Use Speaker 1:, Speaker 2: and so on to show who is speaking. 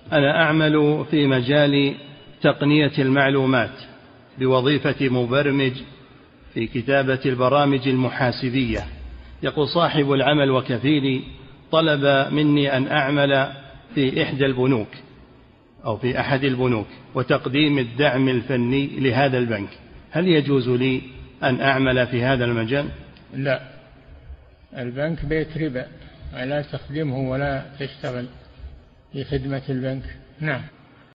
Speaker 1: أنا أعمل في مجال تقنية المعلومات بوظيفة مبرمج في كتابة البرامج المحاسبية. يقول صاحب العمل وكفيلي طلب مني أن أعمل في إحدى البنوك أو في أحد البنوك وتقديم الدعم الفني لهذا البنك، هل يجوز لي أن أعمل في هذا المجال؟
Speaker 2: لا، البنك بيت ربا، ولا تخدمه ولا تشتغل في خدمة البنك. نعم.